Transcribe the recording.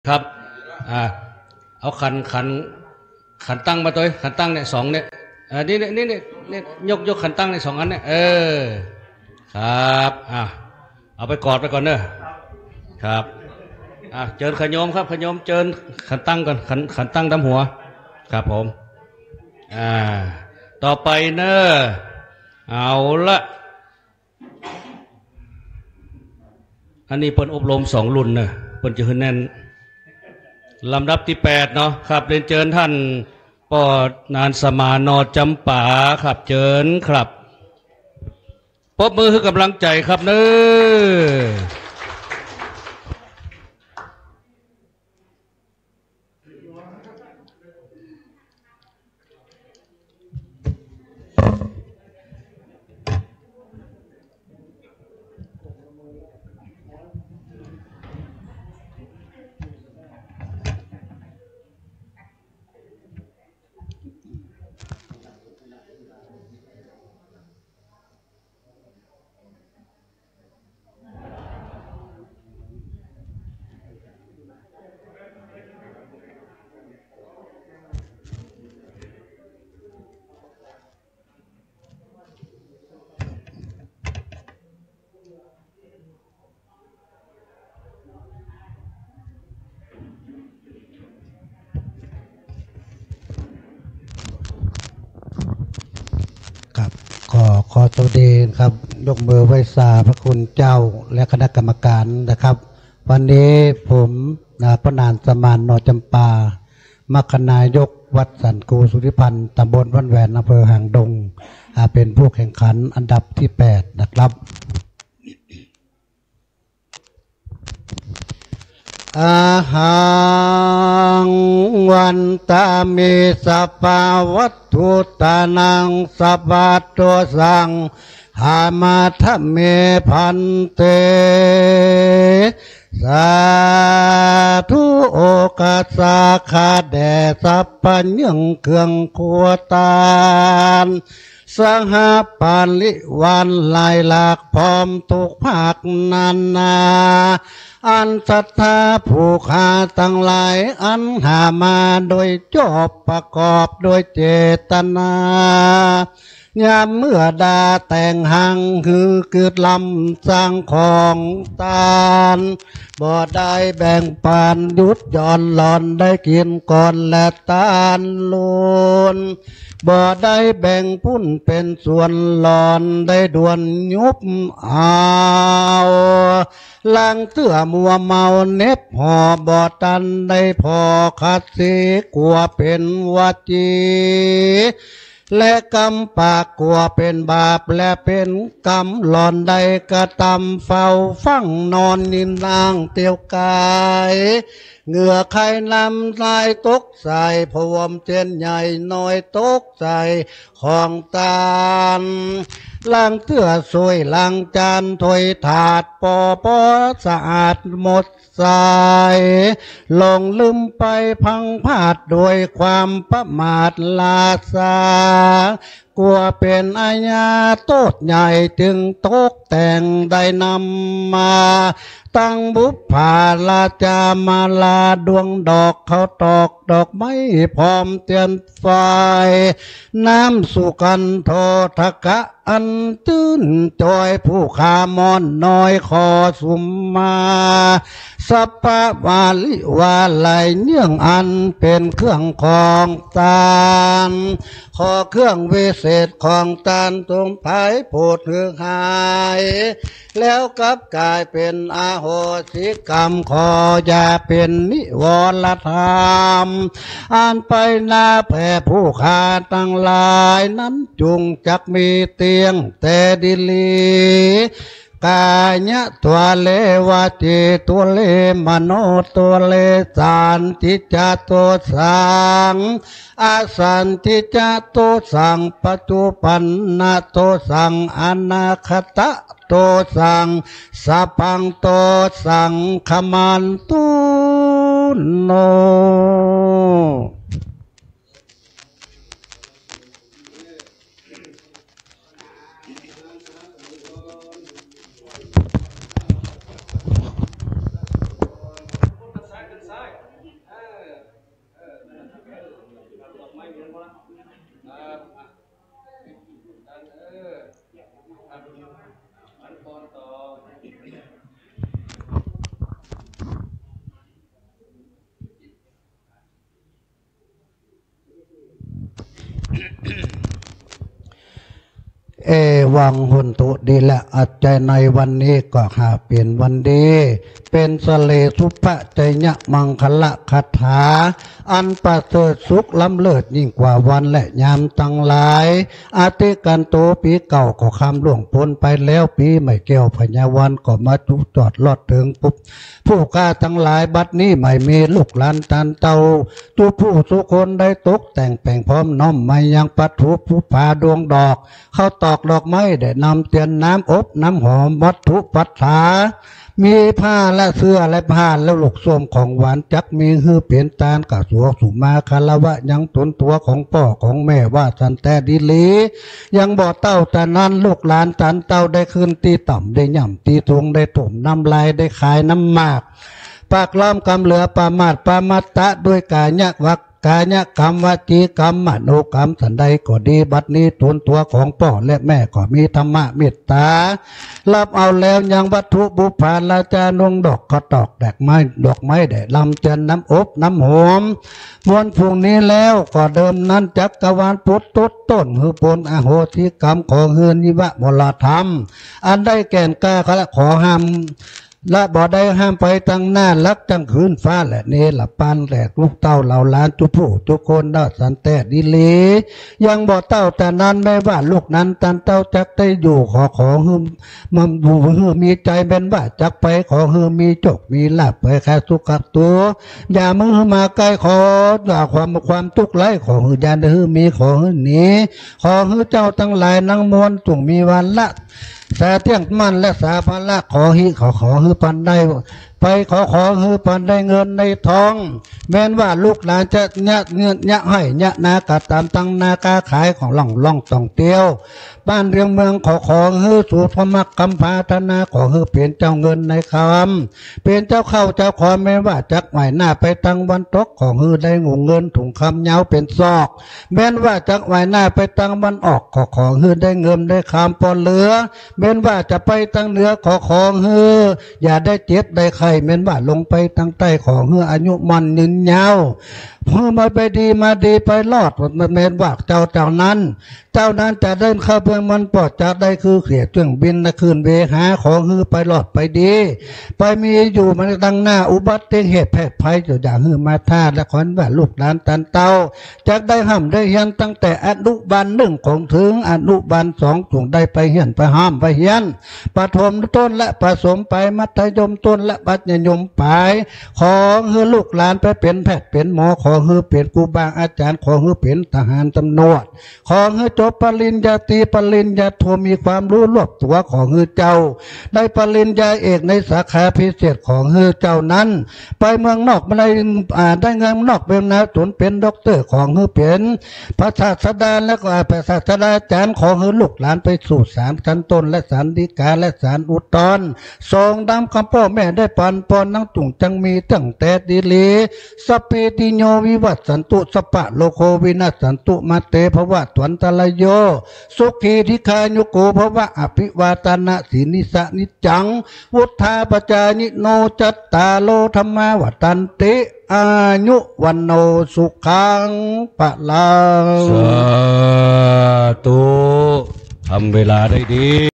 ครับเอาขันตั้งมาตัวขันตั้งเนี่ยสองเนี่ยนี่ยกขันตั้งในสองอันเนี่ยครับเอาไปกอดไปก่อนเนอะครับเจิญขยมครับขยมเจิญขันตั้งก่อนขันตั้งดำหัวครับผมต่อไปเนอะเอาละอันนี้เปิ้นอบรม2 รุ่นเนอะเปิ้นจะขึ้นแน่นลำดับที่8เนาะครับเรียนเชิญท่านปอนานสมานจำป่าครับเชิญครับปรบมือให้กำลังใจครับเนอะขอสวัสดีครับยกมือไหว้สาพระคุณเจ้าและคณะกรรมการนะครับวันนี้ผมพระนานสมานจำปามัคคณายกวัดสันกูสุริพันธ์ตำบลวัดแหวนอำเภอหางดงเป็นผู้แข่งขันอันดับที่8นะครับอาหังวันตามิสัพพวัตถุตานังสัพพะตัวสังหามาธเมพันเตสาธุโอกาสาขาแด่สัพพัญญังเครื่องขัวตานสหปาลิวันลายหลากพร้อมทุกภาคนาอันศรัทธาผู้ขาตั้งหลายอันหามาโดยจบประกอบโดยเจตนายามเมื่อดาแต่งหังคือเกิดลำสร้างของตานบ่ได้แบ่งปานยุดย่อนหลอนได้กินก่อนและตานลุนบ่ได้แบ่งพุ่นเป็นส่วนหลอนได้ด่วนยุบเอาลังเตื้อมัวเมาเน็บห่อบ่ตันได้พอคัดสีกลัวเป็นวัจีและกรรมปากกลัวเป็นบาปและเป็นกรรมหลอนใดกระทำเฝ้าฟังนอนนินนางเตียวกายเหงื่อใครนำลายตกใส่พวมเจนใหญ่น้อยตกใส่ของตาลล้างเตื้อสวยล้างจานถ้วยถาดปอสะอาดหมดใสลงลืมไปพังพาดโดยความประมาทลาสากลัวเป็นอาญาโทษใหญ่จึงตกแต่งได้นำมาตั้งบุพภาลาจามาลาดวงดอกเขาตอกดอกไม้พร้อมเตียนไฟน้ำสุกันโททกะอันตื้นจอยผู้ขามอนน้อยขอสุมมาสัพพะวาลิวาไลเนื่องอันเป็นเครื่องของตานขอเครื่องวิเศษของตานตรงภายโพดหือหายแล้วกลับกลายเป็นอาโหสิกรรมขออย่าเป็นนิวรธรรมอ่านไปหน้าแผ่ผู้ขาตั้งหลายนั้นจุงจักมีเตียงแต่ดิลีกายะตัวเลวะจิตัวเลมโนตัวเลสานติจตัวสังอาสันติจตัวสังปัจจุปันนาตัวสังอนาคตะตัวสังสัพพังตัวสังขมันตุโนวังหุนตุดีและอัจใจในวันนี้ก็หาเปลี่ยนวันดีเป็นสเลสุภะใจยะมังคละคาถาอันประเสริฐสุขล้ำเลิศยิ่งกว่าวันและยามตั้งหลายอาทิกันโตปีเก่าก็คำล่วงพ้นไปแล้วปีใหม่แก้วพญาวันก็มาจุจอดลอดถึงปุ๊บผู้กล้าทั้งหลายบัดนี้ไม่มีลูกหลานตันเตาทุกผู้ทุกคนได้ตกแต่งแปลงพร้อมน้อมมายังปัทุผู้ผาดวงดอกเข้าตอกดอกไม้ได้นำเตียนน้ำอบน้ำหอมวัตถุปัจฉามีผ้าและเสื้อและผ้าแล้วลูกส้มของหวานจักมีฮือเปลี่ยนตาลกะสัวสุมาคารวะยังตนตัวของพ่อของแม่ว่าสันแต่ดีลียังบ่เต้าแต่นั้นลูกหลานตันเต้าได้ขึ้นตีต่ำได้ย่ำตีทวงได้ถมน้ำลายได้ขายน้ำหมากปากล้อมกำเหลือปามาตปามัตตะด้วยกายะวักกายกรรมวจีกรรมมโนกรรมสันใดก็ดีบัดนี้ตนตัวของพ่อและแม่ก็มีธรรมะเมตตารับเอาแล้วยังวัตถุบุพาลาจานงดอกก็ตอกแดกไม้ดอกไม้ได้ลำเจนน้ำอบน้ำหอมวันพรุ่งนี้แล้วก็เดิมนั้นจักรวาลพุทธต้นหือปนอโหสิกรรมของเฮือนิวะมลธรรมอันได้แก่นกล้าขอห้ามและบ่ได้ห้ามไปตั้งหน้าลักตั้งคืนฟ้าและเนละปานแหลกลูกเต้าเหล่าล้านทุกผู้ทุกคนได้สันแต่ดีลียังบ่เต้าแต่นั้นไม่ว่าลูกนั้นตันเต้าจักได้อยู่ขอหืมมันบูหือมีใจเป็นว่าจักไปขอหือมีจกมีลาบไปแค่สุขตัวอย่ามือมาใกล้ขออย่าความทุกข์ไร้ขอหืออย่าดื้อมีขอหือหนีขอหือเจ้าทั้งหลายนั่งมวลจงมีวันละสาเที่ยงมันและสาพละขอฮือปันได้ไปขอฮือปันได้เงินในทองแม้นว่าลูกหลานจะเงะให้เงะนากาตามตั้งนากาขายของล่องต้องเตียวบ้านเรืองเมืองขอฮือสู่พมักคำพาธนาขอฮือเปลี่ยนเจ้าเงินในคำเปลี่ยนเจ้าเข้าเจ้าขอแม้ว่าจักไหวหน้าไปตั้งวันตกขอฮือได้งูเงินถุงคำเงาเป็นซอกแม้นว่าจักไหวหน้าไปตั้งวันออกขอฮือได้เงินได้คำปอนเหลือเม้นว่าจะไปตั้งเหนือขอฮืออย่าได้เจ็บได้ไข้เม้นว่าลงไปตั้งใต้ขอฮืออายุมันยืนยาวเพื่อมาไปดีมาดีไปรอดมันเม้นว่าเจ้านั้นจะเดินเข้าเบื้องมันปลอดจากได้คือเขียดเครื่องบินนะคืนเวหาขอฮือไปรอดไปดีไปมีอยู่มันดังหน้าอุบัติเหตุแพร่ภัยจะอย่างฮือมาท่าและขอนว่าลูกหลานตันเต้าจากได้ห้ามได้เฮียนตั้งแต่อนุบาล1ของถึงอนุบาล2จงได้ไปเฮียนไปห้ามไปเฮียนประถมต้นและประสมไปมัธยมต้นและปัญญมปลายขอฮือลูกหลานไปเป็นแพทย์เป็นหมอขอฮือเป็นครูบาอาจารย์ขอฮือเป็นทหารตำรวจขอฮือจบปริญญาตรีปริญญาโทมีความรู้รอบตัวของฮือเจ้าได้ปริญญาเอกในสาขาพิเศษของฮือเจ้านั้นไปเมืองนอกมาได้เงินนอกเป็นนาจนเป็นด็อกเตอร์ของฮือเป็นพระศาสดาและก็พระศาสดาจารย์ของฮือลูกหลานไปสู่ศาลชั้นต้นและศาลฎีกาและศาลอุทธรณ์ทรงดำคำพ่อแม่ได้ปอนนั่งตุ่งจังมีตั้งแต่ดีลีสเปติโยวิวัตสันตุสปะโลโควินาสันตุมาเตภวะตวันตะโยสุขีธิคายุโกภวะอภิวาตนาสีนิสานิจังวุฒาปจานิโนจัตตาโลธรรมาวัตันติอายุวันโนสุขังปะลังสาธุทำเวลาได้ดี